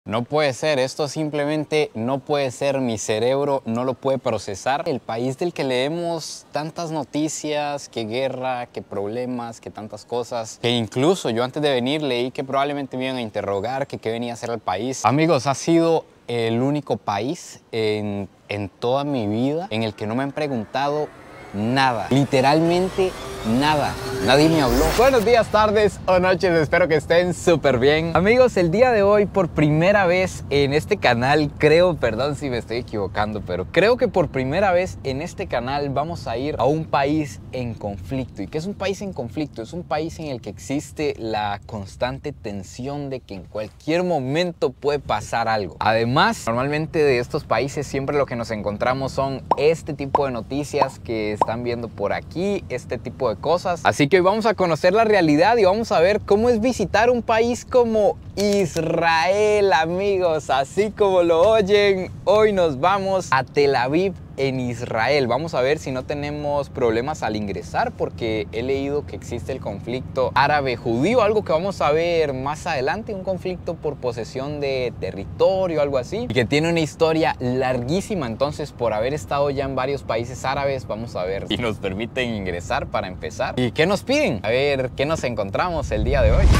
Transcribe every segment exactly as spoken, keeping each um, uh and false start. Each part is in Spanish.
No puede ser, esto simplemente no puede ser, mi cerebro no lo puede procesar. El país del que leemos tantas noticias, que guerra, que problemas, que tantas cosas, que incluso yo antes de venir leí que probablemente me iban a interrogar, que qué venía a hacer el país. Amigos, ha sido el único país en, en toda mi vida en el que no me han preguntado nada, literalmente nada, nadie me habló. Buenos días, tardes o noches, espero que estén súper bien. Amigos, el día de hoy por primera vez en este canal, creo, perdón si me estoy equivocando, pero creo que por primera vez en este canal vamos a ir a un país en conflicto. ¿Y qué es un país en conflicto? Es un país en el que existe la constante tensión de que en cualquier momento puede pasar algo. Además, normalmente de estos países siempre lo que nos encontramos son este tipo de noticias que están viendo por aquí, este tipo de cosas. Así que hoy vamos a conocer la realidad y vamos a ver cómo es visitar un país como Israel, amigos. Así como lo oyen, hoy nos vamos a Tel Aviv, en Israel. Vamos a ver si no tenemos problemas al ingresar, porque he leído que existe el conflicto árabe-judío, algo que vamos a ver más adelante, un conflicto por posesión de territorio, algo así, y que tiene una historia larguísima. Entonces, por haber estado ya en varios países árabes, vamos a ver si nos permiten ingresar para empezar. ¿Y qué nos piden? A ver, ¿qué nos encontramos el día de hoy?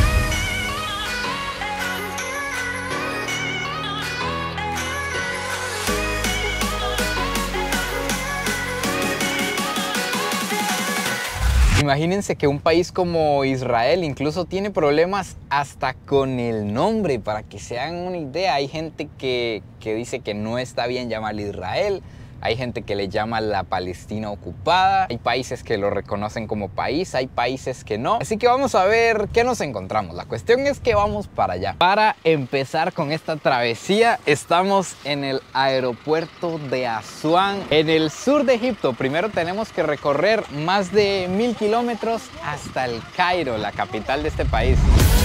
Imagínense que un país como Israel incluso tiene problemas hasta con el nombre. Para que se hagan una idea, hay gente que, que dice que no está bien llamarle Israel. Hay gente que le llama la Palestina ocupada. Hay países que lo reconocen como país, hay países que no. Así que vamos a ver qué nos encontramos. La cuestión es que vamos para allá. Para empezar con esta travesía, estamos en el aeropuerto de Asuán, en el sur de Egipto. Primero tenemos que recorrer más de mil kilómetros hasta el Cairo, la capital de este país.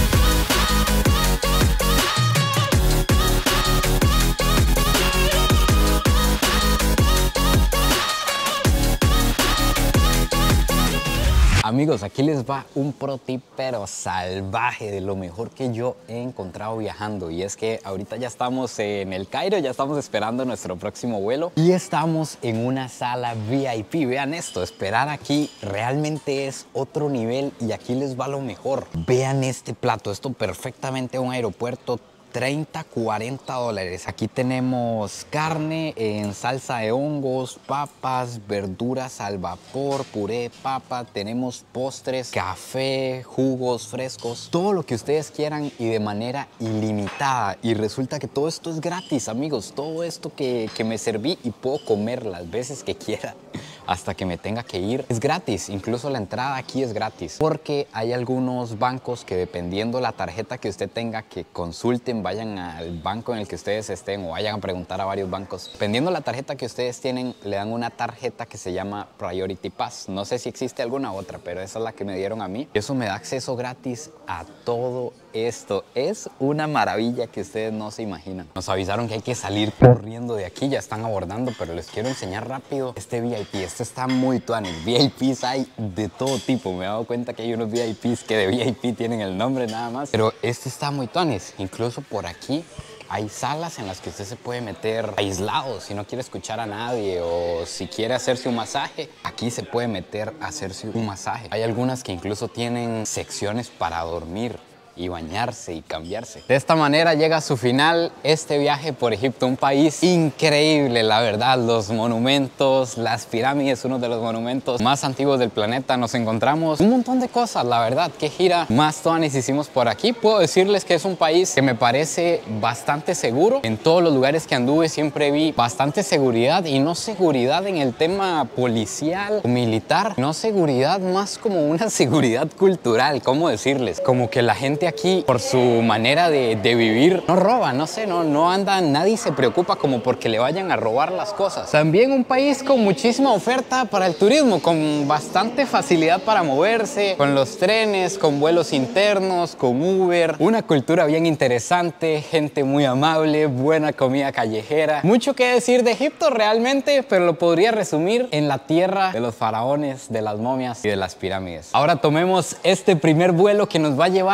Amigos, aquí les va un pro tip pero salvaje, de lo mejor que yo he encontrado viajando. Y es que ahorita ya estamos en el Cairo, ya estamos esperando nuestro próximo vuelo y estamos en una sala V I P. Vean esto, esperar aquí realmente es otro nivel y aquí les va lo mejor. Vean este plato, esto perfectamente un aeropuerto. treinta, cuarenta dólares. Aquí tenemos carne en salsa de hongos, papas, verduras al vapor, puré de papa, tenemos postres, café, jugos frescos, todo lo que ustedes quieran y de manera ilimitada. Y resulta que todo esto es gratis, amigos. Todo esto que, que me serví y puedo comer las veces que quiera hasta que me tenga que ir, es gratis. Incluso la entrada aquí es gratis, porque hay algunos bancos que, dependiendo la tarjeta que usted tenga, que consulten, vayan al banco en el que ustedes estén o vayan a preguntar a varios bancos. Dependiendo la tarjeta que ustedes tienen, le dan una tarjeta que se llama Priority Pass. No sé si existe alguna otra, pero esa es la que me dieron a mí. Eso me da acceso gratis a todo esto. Es una maravilla que ustedes no se imaginan. Nos avisaron que hay que salir corriendo de aquí, ya están abordando, pero les quiero enseñar rápido este V I P. Este está muy tuanis. V I Ps hay de todo tipo. Me he dado cuenta que hay unos V I Ps que de V I P tienen el nombre nada más, pero este está muy tuanis. Incluso por aquí hay salas en las que usted se puede meter aislado si no quiere escuchar a nadie, o si quiere hacerse un masaje, aquí se puede meter a hacerse un masaje. Hay algunas que incluso tienen secciones para dormir y bañarse y cambiarse. De esta manera llega a su final este viaje por Egipto, un país increíble, la verdad. Los monumentos, las pirámides, uno de los monumentos más antiguos del planeta. Nos encontramos un montón de cosas, la verdad. Qué gira más tuanis hicimos por aquí. Puedo decirles que es un país que me parece bastante seguro. En todos los lugares que anduve siempre vi bastante seguridad, y no seguridad en el tema policial o militar, no seguridad, más como una seguridad cultural. ¿Cómo decirles? Como que la gente aquí, por su manera de, de vivir, no roba, no sé, no, no anda, nadie se preocupa como porque le vayan a robar las cosas. También un país con muchísima oferta para el turismo, con bastante facilidad para moverse, con los trenes, con vuelos internos, con Uber, una cultura bien interesante, gente muy amable, buena comida callejera. Mucho que decir de Egipto realmente, pero lo podría resumir en la tierra de los faraones, de las momias y de las pirámides. Ahora tomemos este primer vuelo que nos va a llevar hasta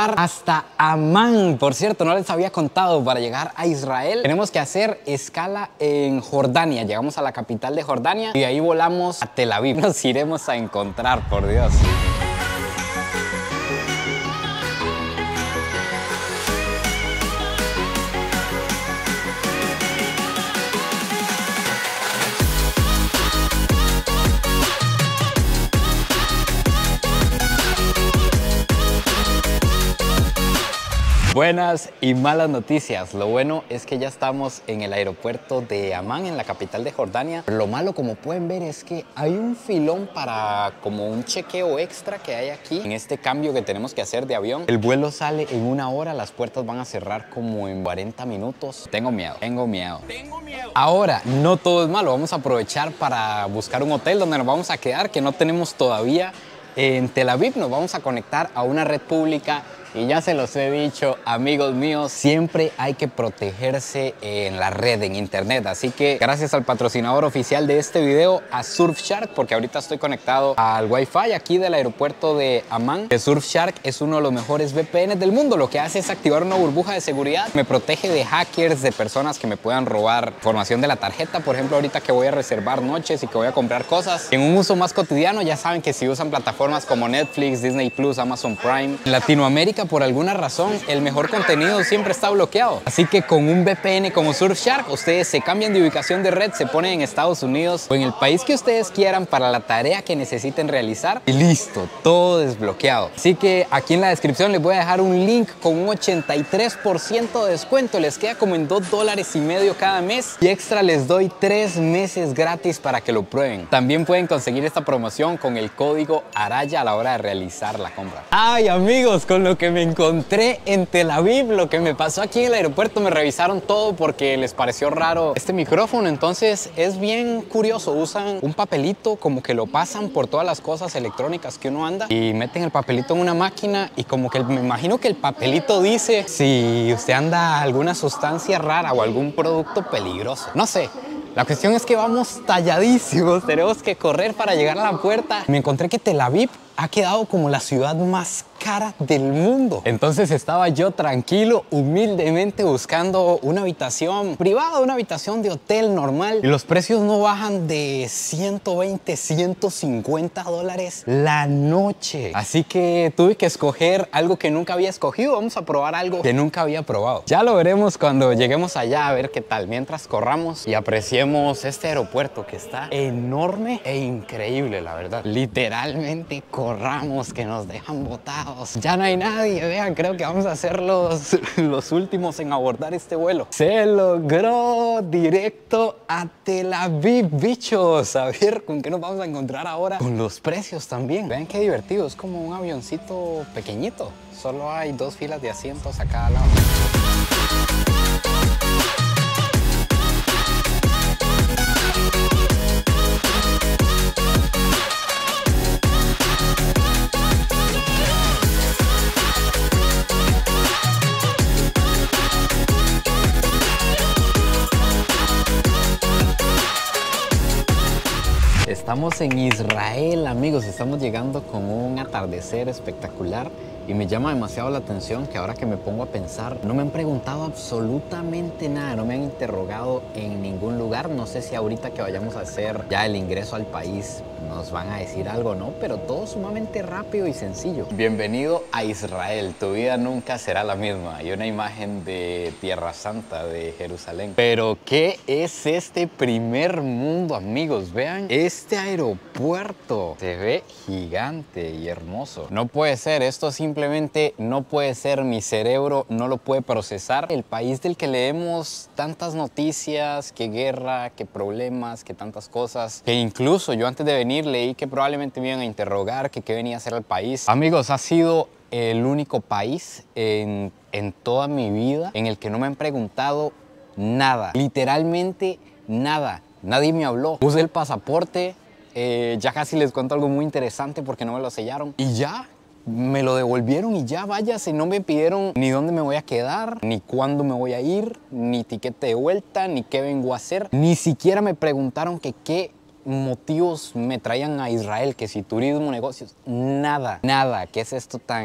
hasta Amán. Por cierto, no les había contado, para llegar a Israel tenemos que hacer escala en Jordania. Llegamos a la capital de Jordania y de ahí volamos a Tel Aviv. Nos iremos a encontrar, por Dios. Buenas y malas noticias. Lo bueno es que ya estamos en el aeropuerto de Amán, en la capital de Jordania. Lo malo, como pueden ver, es que hay un filón para como un chequeo extra que hay aquí en este cambio que tenemos que hacer de avión. El vuelo sale en una hora, las puertas van a cerrar como en cuarenta minutos. Tengo miedo, tengo miedo. Tengo miedo. Ahora, no todo es malo. Vamos a aprovechar para buscar un hotel donde nos vamos a quedar, que no tenemos todavía en Tel Aviv. Nos vamos a conectar a una red pública. Y ya se los he dicho, amigos míos, siempre hay que protegerse en la red, en internet. Así que gracias al patrocinador oficial de este video, a Surfshark, porque ahorita estoy conectado al Wi-Fi aquí del aeropuerto de Amán. Que Surfshark es uno de los mejores V P Ns del mundo. Lo que hace es activar una burbuja de seguridad. Me protege de hackers, de personas que me puedan robar información de la tarjeta. Por ejemplo, ahorita que voy a reservar noches y que voy a comprar cosas. En un uso más cotidiano, ya saben que si usan plataformas como Netflix, Disney Plus, Amazon Prime, en Latinoamérica, por alguna razón, el mejor contenido siempre está bloqueado. Así que con un V P N como Surfshark, ustedes se cambian de ubicación de red, se ponen en Estados Unidos o en el país que ustedes quieran para la tarea que necesiten realizar y listo, todo desbloqueado. Así que aquí en la descripción les voy a dejar un link con un ochenta y tres por ciento de descuento. Les queda como en dos dólares y medio cada mes y extra les doy tres meses gratis para que lo prueben. También pueden conseguir esta promoción con el código ARAYA a la hora de realizar la compra. Ay, amigos, con lo que me encontré Encontré en Tel Aviv, lo que me pasó aquí en el aeropuerto, me revisaron todo porque les pareció raro este micrófono. Entonces es bien curioso, usan un papelito, como que lo pasan por todas las cosas electrónicas que uno anda y meten el papelito en una máquina y como que me imagino que el papelito dice si usted anda alguna sustancia rara o algún producto peligroso, no sé. La cuestión es que vamos talladísimos, tenemos que correr para llegar a la puerta. Me encontré que Tel Aviv ha quedado como la ciudad más cara del mundo. Entonces estaba yo tranquilo, humildemente buscando una habitación privada, una habitación de hotel normal. Y los precios no bajan de ciento veinte, ciento cincuenta dólares la noche. Así que tuve que escoger algo que nunca había escogido. Vamos a probar algo que nunca había probado. Ya lo veremos cuando lleguemos allá a ver qué tal. Mientras corramos y apreciemos este aeropuerto que está enorme e increíble, la verdad. Literalmente corramos que nos dejan botados. Ya no hay nadie, vean, creo que vamos a ser los, los últimos en abordar este vuelo. Se logró, directo a Tel Aviv, bichos. A ver, ¿con qué nos vamos a encontrar ahora? Con los precios también. Vean qué divertido, es como un avioncito pequeñito. Solo hay dos filas de asientos a cada lado. Estamos en Israel, amigos, estamos llegando con un atardecer espectacular y me llama demasiado la atención que ahora que me pongo a pensar, no me han preguntado absolutamente nada, no me han interrogado en ningún lugar. No sé si ahorita que vayamos a hacer ya el ingreso al país nos van a decir algo, ¿no? Pero todo sumamente rápido y sencillo. Bienvenido a Israel, tu vida nunca será la misma. Y una imagen de Tierra Santa, de Jerusalén. Pero ¿qué es este primer mundo, amigos? Vean este aeropuerto, se ve gigante y hermoso. No puede ser, esto simplemente no puede ser, mi cerebro no lo puede procesar. El país del que leemos tantas noticias, que guerra, que problemas, que tantas cosas, que incluso yo antes de venir leí que probablemente me iban a interrogar que qué venía a hacer al país. Amigos, ha sido el único país en, en toda mi vida en el que no me han preguntado nada, literalmente nada. Nadie me habló. Puse el pasaporte, eh, ya casi les cuento algo muy interesante porque no me lo sellaron. Y ya, me lo devolvieron y ya, váyase. No me pidieron ni dónde me voy a quedar, ni cuándo me voy a ir, ni tiquete de vuelta, ni qué vengo a hacer. Ni siquiera me preguntaron que qué motivos me traían a Israel, que si turismo, negocios, nada, nada. ¿Qué es esto tan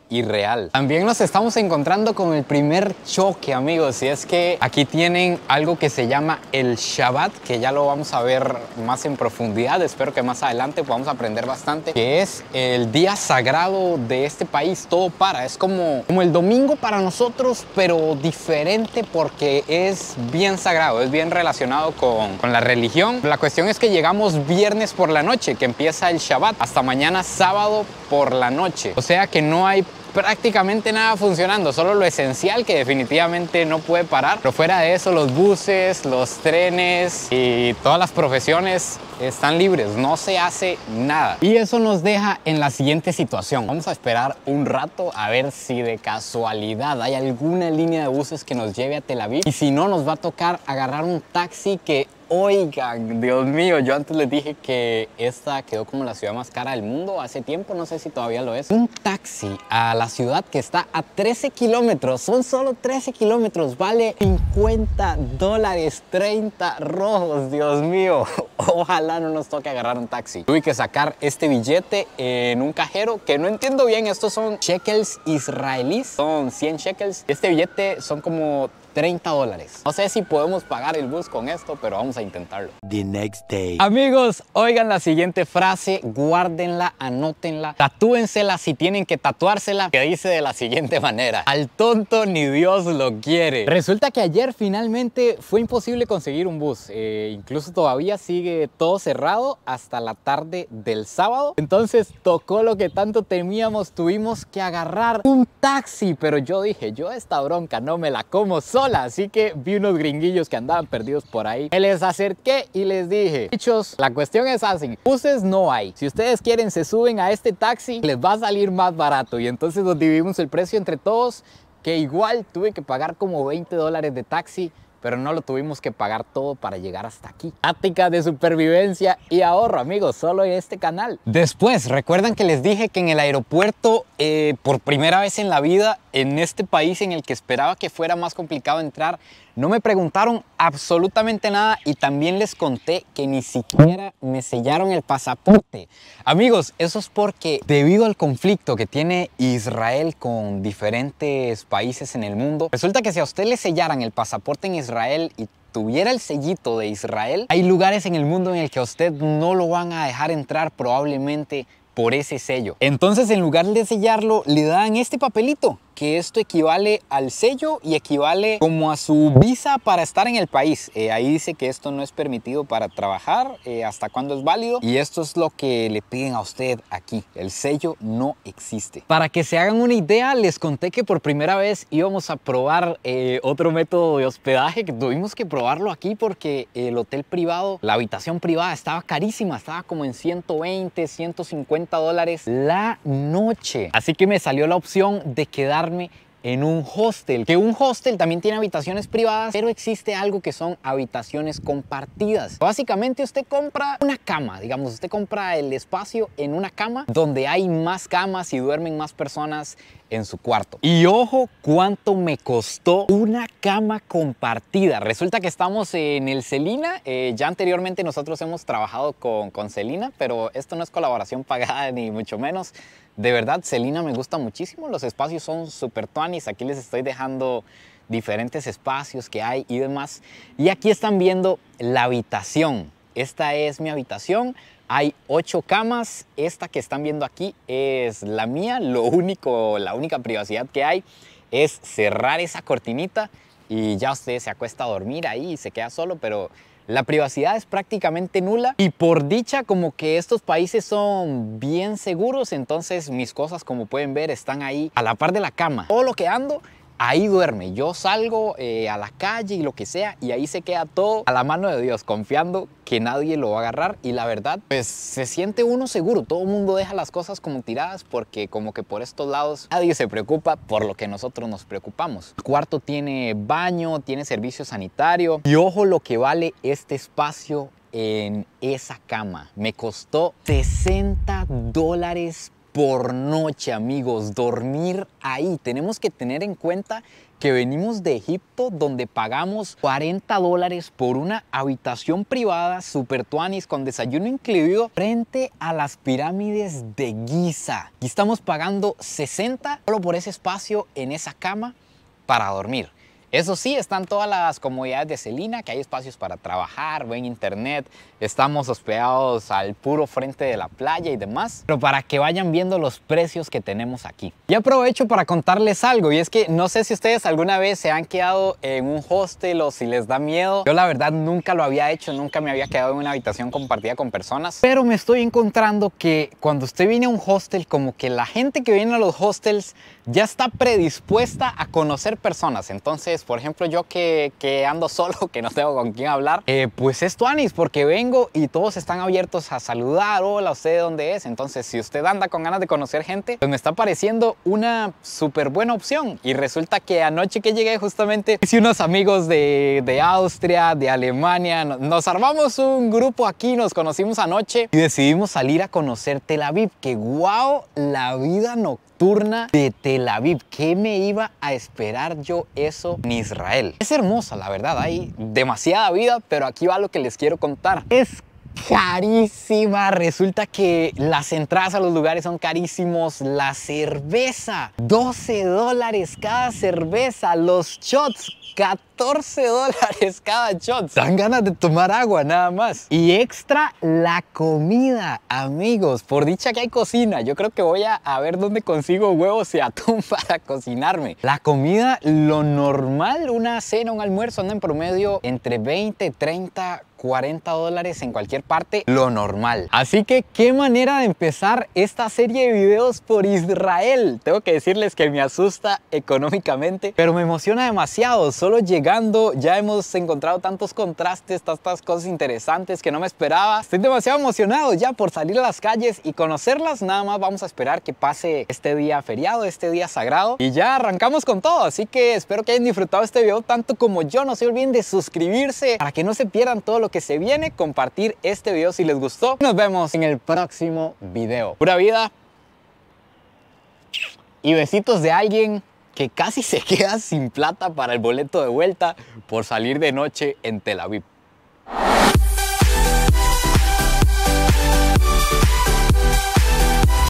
irreal. También nos estamos encontrando con el primer choque, amigos, y es que aquí tienen algo que se llama el Shabbat, que ya lo vamos a ver más en profundidad. Espero que más adelante podamos aprender bastante, que es el día sagrado de este país. Todo para, es como, como el domingo para nosotros, pero diferente porque es bien sagrado, es bien relacionado con, con la religión. La cuestión es que llegamos viernes por la noche, que empieza el Shabbat, hasta mañana sábado por la noche. O sea que no hay prácticamente nada funcionando, solo lo esencial que definitivamente no puede parar. Pero fuera de eso, los buses, los trenes y todas las profesiones están libres, no se hace nada. Y eso nos deja en la siguiente situación. Vamos a esperar un rato a ver si de casualidad hay alguna línea de buses que nos lleve a Tel Aviv. Y si no, nos va a tocar agarrar un taxi que... Oigan, Dios mío, yo antes les dije que esta quedó como la ciudad más cara del mundo hace tiempo, no sé si todavía lo es. Un taxi a la ciudad que está a trece kilómetros, son solo trece kilómetros, vale cincuenta dólares, treinta rojos, Dios mío. Ojalá no nos toque agarrar un taxi. Tuve que sacar este billete en un cajero que no entiendo bien, estos son shekels israelíes, son cien shekels. Este billete son como treinta dólares. No sé si podemos pagar el bus con esto, pero vamos a intentarlo. The next day. Amigos, oigan la siguiente frase, guárdenla, anótenla, tatúensela si tienen que tatuársela, que dice de la siguiente manera: al tonto ni Dios lo quiere. Resulta que ayer finalmente fue imposible conseguir un bus. Eh, incluso todavía sigue todo cerrado hasta la tarde del sábado. Entonces tocó lo que tanto temíamos, tuvimos que agarrar un taxi. Pero yo dije, yo esta bronca no me la como solo. Así que vi unos gringuillos que andaban perdidos por ahí. Me les acerqué y les dije: bichos, la cuestión es así, buses no hay. Si ustedes quieren, se suben a este taxi, les va a salir más barato. Y entonces nos dividimos el precio entre todos, que igual tuve que pagar como veinte dólares de taxi, pero no lo tuvimos que pagar todo para llegar hasta aquí. Tácticas de supervivencia y ahorro, amigos, solo en este canal. Después, recuerdan que les dije que en el aeropuerto, eh, por primera vez en la vida, en este país en el que esperaba que fuera más complicado entrar, no me preguntaron absolutamente nada y también les conté que ni siquiera me sellaron el pasaporte. Amigos, eso es porque debido al conflicto que tiene Israel con diferentes países en el mundo, resulta que si a usted le sellaran el pasaporte en Israel y tuviera el sellito de Israel, hay lugares en el mundo en el que a usted no lo van a dejar entrar probablemente por ese sello. Entonces, en lugar de sellarlo, le dan este papelito, que esto equivale al sello y equivale como a su visa para estar en el país. Eh, ahí dice que esto no es permitido para trabajar, eh, hasta cuándo es válido, y esto es lo que le piden a usted aquí. El sello no existe. Para que se hagan una idea, les conté que por primera vez íbamos a probar eh, otro método de hospedaje, que tuvimos que probarlo aquí porque el hotel privado, la habitación privada estaba carísima, estaba como en ciento veinte, ciento cincuenta dólares la noche. Así que me salió la opción de quedar en un hostel, que un hostel también tiene habitaciones privadas, pero existe algo que son habitaciones compartidas. Básicamente usted compra una cama, digamos, usted compra el espacio en una cama donde hay más camas y duermen más personas en su cuarto. Y ojo cuánto me costó una cama compartida. Resulta que estamos en el Celina. Eh, ya anteriormente nosotros hemos trabajado con, con Celina, pero esto no es colaboración pagada ni mucho menos. De verdad, Celina me gusta muchísimo. Los espacios son súper tuanis. Aquí les estoy dejando diferentes espacios que hay y demás. Y aquí están viendo la habitación. Esta es mi habitación. Hay ocho camas. Esta que están viendo aquí es la mía. Lo único, la única privacidad que hay es cerrar esa cortinita y ya usted se acuesta a dormir ahí y se queda solo, pero la privacidad es prácticamente nula. Y por dicha, como que estos países son bien seguros, entonces mis cosas, como pueden ver, están ahí a la par de la cama. Todo lo que ando, ahí duerme. Yo salgo eh, a la calle y lo que sea, y ahí se queda todo a la mano de Dios, confiando que nadie lo va a agarrar. Y la verdad, pues se siente uno seguro. Todo el mundo deja las cosas como tiradas porque como que por estos lados nadie se preocupa por lo que nosotros nos preocupamos. El cuarto tiene baño, tiene servicio sanitario. Y ojo lo que vale este espacio en esa cama. Me costó sesenta dólares por noche, amigos. Dormir ahí. Tenemos que tener en cuenta que venimos de Egipto, donde pagamos cuarenta dólares por una habitación privada super tuanis con desayuno incluido frente a las pirámides de Giza. Y estamos pagando sesenta solo por ese espacio en esa cama para dormir. Eso sí, están todas las comodidades de Selina, que hay espacios para trabajar, buen internet, estamos hospedados al puro frente de la playa y demás, pero para que vayan viendo los precios que tenemos aquí. Y aprovecho para contarles algo, y es que no sé si ustedes alguna vez se han quedado en un hostel o si les da miedo. Yo la verdad nunca lo había hecho, nunca me había quedado en una habitación compartida con personas, pero me estoy encontrando que cuando usted viene a un hostel, como que la gente que viene a los hostels ya está predispuesta a conocer personas. Entonces, por ejemplo, yo que, que ando solo, que no tengo con quién hablar, eh, pues es tuanis, porque vengo y todos están abiertos a saludar. Hola, ¿usted de dónde es? Entonces, si usted anda con ganas de conocer gente, pues me está pareciendo una súper buena opción. Y resulta que anoche que llegué justamente hice unos amigos de, de Austria, de Alemania. Nos armamos un grupo aquí, nos conocimos anoche y decidimos salir a conocer Tel Aviv. Que wow, la vida nocturna de Tel Aviv. ¿Qué me iba a esperar yo eso en Israel? Es hermosa, la verdad, hay demasiada vida, pero aquí va lo que les quiero contar. Es carísima. Resulta que las entradas a los lugares son carísimos. La cerveza, doce dólares cada cerveza. Los shots, catorce dólares cada shot. Dan ganas de tomar agua nada más. Y extra la comida, amigos. Por dicha que hay cocina. Yo creo que voy a, a ver dónde consigo huevos y atún para cocinarme. La comida, lo normal, una cena, un almuerzo, anda en promedio entre veinte, treinta, cuarenta dólares en cualquier parte, lo normal. Así que qué manera de empezar esta serie de videos por Israel. Tengo que decirles que me asusta económicamente, pero me emociona demasiado. Solo llegando ya hemos encontrado tantos contrastes, tantas cosas interesantes que no me esperaba. Estoy demasiado emocionado ya por salir a las calles y conocerlas. Nada más vamos a esperar que pase este día feriado, este día sagrado, y ya arrancamos con todo. Así que espero que hayan disfrutado este video tanto como yo. No se olviden de suscribirse para que no se pierdan todo lo que se viene, compartir este video si les gustó. Nos vemos en el próximo video. Pura vida y besitos de alguien que casi se queda sin plata para el boleto de vuelta por salir de noche en Tel Aviv.